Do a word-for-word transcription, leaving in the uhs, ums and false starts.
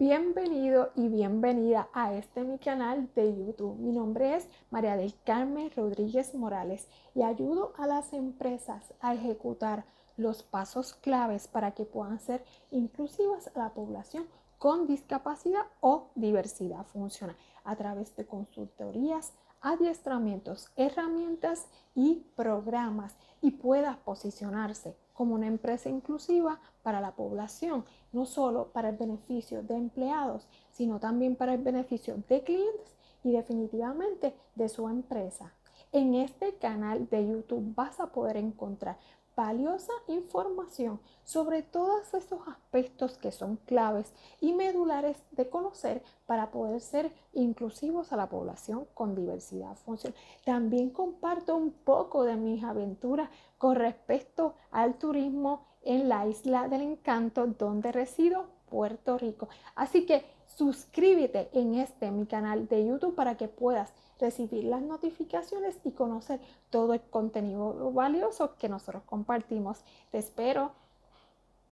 Bienvenido y bienvenida a este mi canal de YouTube. Mi nombre es María del Carmen Rodríguez Morales y ayudo a las empresas a ejecutar los pasos claves para que puedan ser inclusivas a la población con discapacidad o diversidad funcional a través de consultorías, adiestramientos, herramientas y programas y pueda posicionarse como una empresa inclusiva para la población, no solo para el beneficio de empleados, sino también para el beneficio de clientes y definitivamente de su empresa. En este canal de YouTube vas a poder encontrar valiosa información sobre todos estos aspectos que son claves y medulares de conocer para poder ser inclusivos a la población con diversidad funcional. También comparto un poco de mis aventuras con respecto al turismo en la Isla del Encanto donde resido, Puerto Rico. Así que suscríbete en este mi canal de YouTube para que puedas recibir las notificaciones y conocer todo el contenido valioso que nosotros compartimos. Te espero